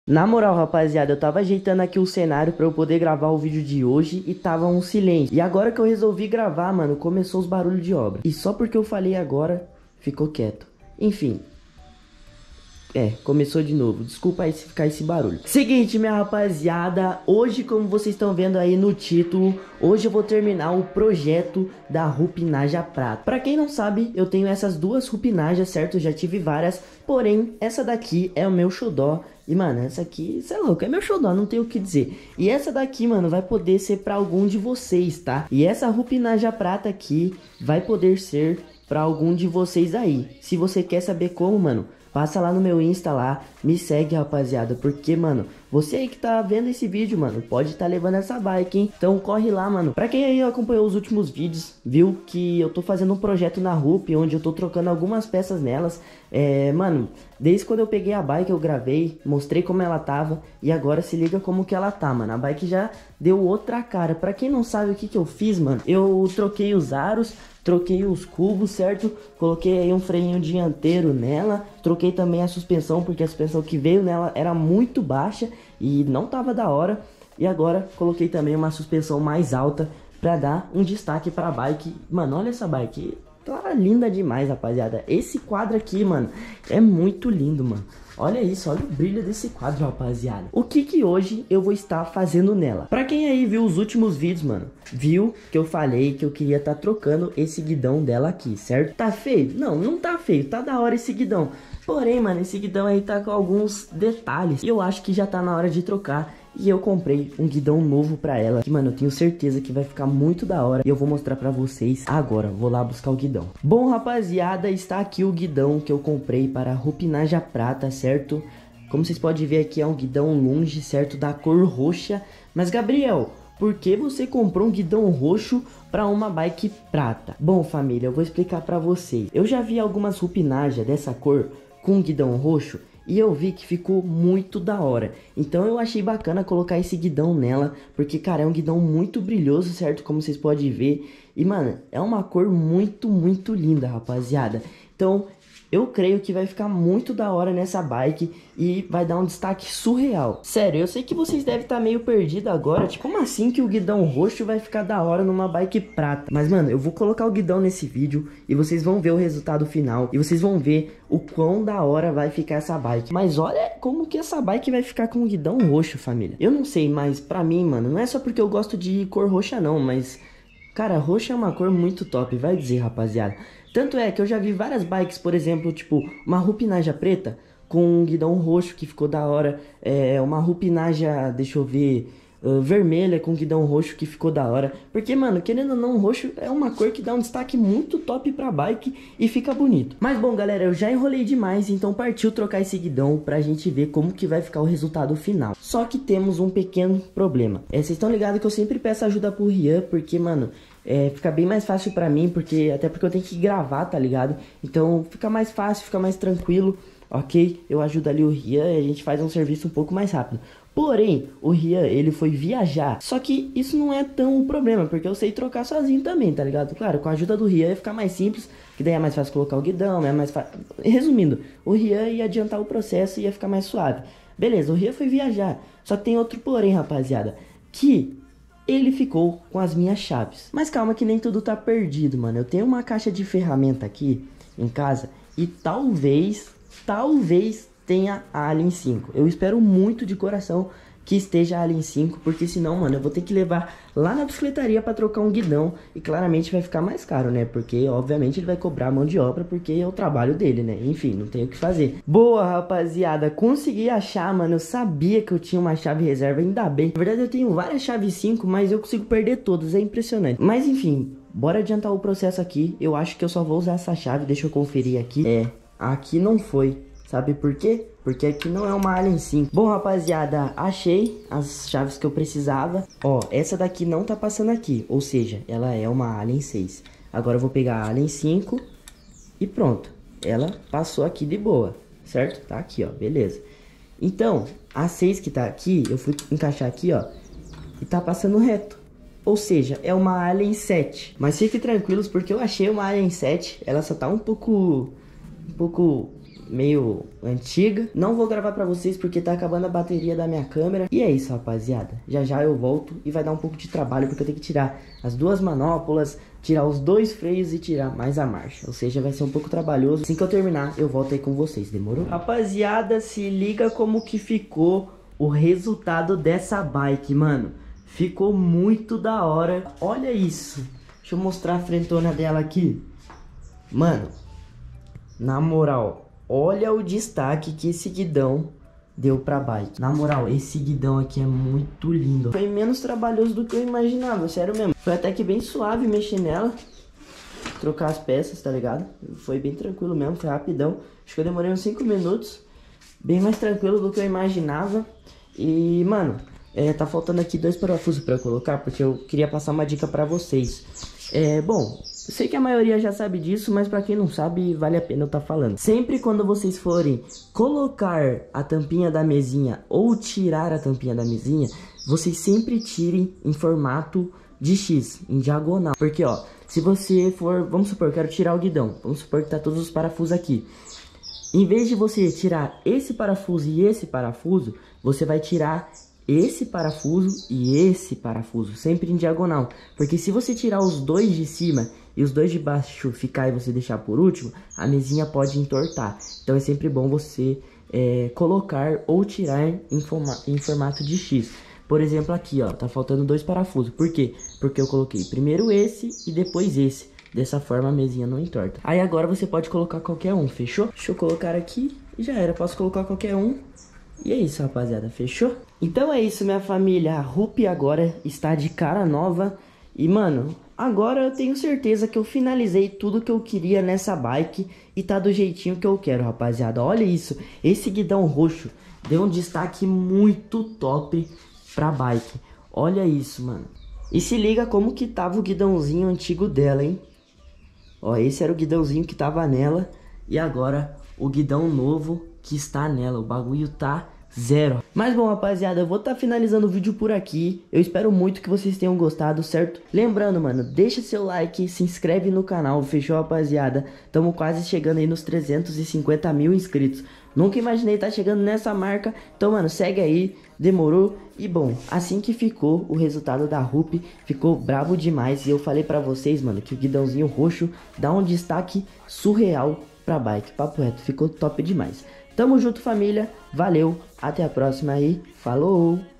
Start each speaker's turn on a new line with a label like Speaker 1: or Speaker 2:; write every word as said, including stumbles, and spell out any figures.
Speaker 1: Na moral, rapaziada, eu tava ajeitando aqui o cenário pra eu poder gravar o vídeo de hoje e tava um silêncio. E agora que eu resolvi gravar, mano, começou os barulhos de obra. E só porque eu falei agora, ficou quieto. Enfim. É, começou de novo. Desculpa aí se ficar esse barulho. Seguinte, minha rapaziada, hoje, como vocês estão vendo aí no título, hoje eu vou terminar o projeto da Rupinaja Prata. Pra quem não sabe, eu tenho essas duas Rupinajas, certo? Eu já tive várias, porém, essa daqui é o meu xodó. E, mano, essa aqui, cê é louco, é meu xodó, não tenho o que dizer. E essa daqui, mano, vai poder ser pra algum de vocês, tá? E essa Rupinaja Prata aqui vai poder ser pra algum de vocês aí. Se você quer saber como, mano, passa lá no meu Insta lá, me segue, rapaziada, porque, mano, você aí que tá vendo esse vídeo, mano, pode tá levando essa bike, hein? Então corre lá, mano. Pra quem aí acompanhou os últimos vídeos, viu que eu tô fazendo um projeto na Rup, onde eu tô trocando algumas peças nelas. É, mano, desde quando eu peguei a bike eu gravei, mostrei como ela tava, e agora se liga como que ela tá, mano. A bike já deu outra cara. Pra quem não sabe o que que eu fiz, mano, eu troquei os aros, troquei os cubos, certo? Coloquei aí um freio dianteiro nela. Troquei também a suspensão, porque a suspensão que veio nela era muito baixa e não tava da hora. E agora coloquei também uma suspensão mais alta pra dar um destaque pra bike. Mano, olha essa bike, tá linda demais, rapaziada. Esse quadro aqui, mano, é muito lindo, mano. Olha isso, olha o brilho desse quadro, rapaziada. O que que hoje eu vou estar fazendo nela? Pra quem aí viu os últimos vídeos, mano, viu que eu falei que eu queria estar tá trocando esse guidão dela aqui, certo? Tá feio? Não, não tá feio, tá da hora esse guidão. Porém, mano, esse guidão aí tá com alguns detalhes e eu acho que já tá na hora de trocar. E eu comprei um guidão novo pra ela, que, mano, eu tenho certeza que vai ficar muito da hora. E eu vou mostrar pra vocês agora. Vou lá buscar o guidão. Bom, rapaziada, está aqui o guidão que eu comprei para a Rupinaja Prata, certo? Como vocês podem ver aqui, é um guidão longe, certo? Da cor roxa. Mas, Gabriel, por que você comprou um guidão roxo para uma bike prata? Bom, família, eu vou explicar pra vocês. Eu já vi algumas Rupinaja dessa cor com guidão roxo e eu vi que ficou muito da hora. Então eu achei bacana colocar esse guidão nela, porque, cara, é um guidão muito brilhoso, certo? Como vocês podem ver. E, mano, é uma cor muito, muito linda, rapaziada. Então eu creio que vai ficar muito da hora nessa bike e vai dar um destaque surreal. Sério, eu sei que vocês devem estar meio perdidos agora. Tipo, como assim que o guidão roxo vai ficar da hora numa bike prata? Mas, mano, eu vou colocar o guidão nesse vídeo e vocês vão ver o resultado final. E vocês vão ver o quão da hora vai ficar essa bike. Mas olha como que essa bike vai ficar com o guidão roxo, família. Eu não sei, mas pra mim, mano, não é só porque eu gosto de cor roxa não, mas, cara, roxa é uma cor muito top, vai dizer, rapaziada. Tanto é que eu já vi várias bikes, por exemplo, tipo, uma Rupinaja preta com um guidão roxo que ficou da hora. É, uma Rupinaja, deixa eu ver, uh, vermelha com guidão roxo que ficou da hora. Porque, mano, querendo ou não, roxo é uma cor que dá um destaque muito top pra bike e fica bonito. Mas bom, galera, eu já enrolei demais, então partiu trocar esse guidão pra gente ver como que vai ficar o resultado final. Só que temos um pequeno problema. É, vocês estão ligados que eu sempre peço ajuda pro Rian, porque, mano, É, fica bem mais fácil pra mim, porque até porque eu tenho que gravar, tá ligado? Então fica mais fácil, fica mais tranquilo, ok? Eu ajudo ali o Rian e a gente faz um serviço um pouco mais rápido. Porém, o Rian, ele foi viajar. Só que isso não é tão um problema, porque eu sei trocar sozinho também, tá ligado? Claro, com a ajuda do Rian ia ficar mais simples, que daí é mais fácil colocar o guidão, é mais fácil. Resumindo, o Rian ia adiantar o processo e ia ficar mais suave. Beleza, o Rian foi viajar. Só que tem outro porém, rapaziada, que ele ficou com as minhas chaves. Mas calma que nem tudo tá perdido, mano. Eu tenho uma caixa de ferramenta aqui em casa e talvez, talvez tenha a Allen cinco. Eu espero muito de coração que esteja a Allen cinco, porque senão, mano, eu vou ter que levar lá na bicicletaria pra trocar um guidão e claramente vai ficar mais caro, né? Porque, obviamente, ele vai cobrar mão de obra porque é o trabalho dele, né? Enfim, não tem o que fazer. Boa, rapaziada, consegui achar, mano. Eu sabia que eu tinha uma chave reserva, ainda bem. Na verdade, eu tenho várias chaves cinco, mas eu consigo perder todas, é impressionante. Mas, enfim, bora adiantar o processo aqui. Eu acho que eu só vou usar essa chave, deixa eu conferir aqui. É, aqui não foi. Sabe por quê? Porque aqui não é uma Allen cinco. Bom, rapaziada, achei as chaves que eu precisava. Ó, essa daqui não tá passando aqui. Ou seja, ela é uma Allen seis. Agora eu vou pegar a Allen cinco e pronto. Ela passou aqui de boa, certo? Tá aqui, ó, beleza. Então, a seis que tá aqui, eu fui encaixar aqui, ó, e tá passando reto. Ou seja, é uma Allen sete. Mas fiquem tranquilos porque eu achei uma Allen sete. Ela só tá um pouco... Um pouco... meio antiga. Não vou gravar pra vocês porque tá acabando a bateria da minha câmera. E é isso, rapaziada. Já já eu volto e vai dar um pouco de trabalho porque eu tenho que tirar as duas manoplas, tirar os dois freios e tirar mais a marcha. Ou seja, vai ser um pouco trabalhoso. Assim que eu terminar, eu volto aí com vocês. Demorou? Rapaziada, se liga como que ficou o resultado dessa bike, mano. Ficou muito da hora. Olha isso. Deixa eu mostrar a frentona dela aqui. Mano, na moral, olha o destaque que esse guidão deu pra bike. Na moral, esse guidão aqui é muito lindo. Foi menos trabalhoso do que eu imaginava, sério mesmo. Foi até que bem suave mexer nela. Trocar as peças, tá ligado? Foi bem tranquilo mesmo, foi rapidão. Acho que eu demorei uns cinco minutos. Bem mais tranquilo do que eu imaginava. E, mano, é, tá faltando aqui dois parafusos pra eu colocar, porque eu queria passar uma dica pra vocês. É, bom, eu sei que a maioria já sabe disso, mas pra quem não sabe, vale a pena eu tá falando. Sempre quando vocês forem colocar a tampinha da mesinha ou tirar a tampinha da mesinha, vocês sempre tirem em formato de X, em diagonal. Porque, ó, se você for, vamos supor, eu quero tirar o guidão, vamos supor que tá todos os parafusos aqui. Em vez de você tirar esse parafuso e esse parafuso, você vai tirar esse parafuso e esse parafuso, sempre em diagonal. Porque se você tirar os dois de cima e os dois de baixo ficar e você deixar por último, a mesinha pode entortar. Então é sempre bom você é, colocar ou tirar em, forma, em formato de X. Por exemplo aqui, ó, tá faltando dois parafusos. Por quê? Porque eu coloquei primeiro esse e depois esse. Dessa forma a mesinha não entorta. Aí agora você pode colocar qualquer um, fechou? Deixa eu colocar aqui e já era. Posso colocar qualquer um. E é isso, rapaziada, fechou? Então é isso, minha família. A Rupi agora está de cara nova. E, mano, agora eu tenho certeza que eu finalizei tudo que eu queria nessa bike. E tá do jeitinho que eu quero, rapaziada. Olha isso. Esse guidão roxo deu um destaque muito top pra bike. Olha isso, mano. E se liga como que tava o guidãozinho antigo dela, hein? Ó, esse era o guidãozinho que tava nela. E agora o guidão novo que está nela. O bagulho tá zero. Mas bom, rapaziada, eu vou estar tá finalizando o vídeo por aqui. Eu espero muito que vocês tenham gostado, certo? Lembrando, mano, deixa seu like, se inscreve no canal, fechou, rapaziada? Tamo quase chegando aí nos trezentos e cinquenta mil inscritos. Nunca imaginei estar tá chegando nessa marca. Então, mano, segue aí, demorou. E bom, assim que ficou o resultado da Rupi, ficou brabo demais. E eu falei pra vocês, mano, que o guidãozinho roxo dá um destaque surreal pra bike. Papo reto, ficou top demais. Tamo junto, família. Valeu, até a próxima aí. Falou!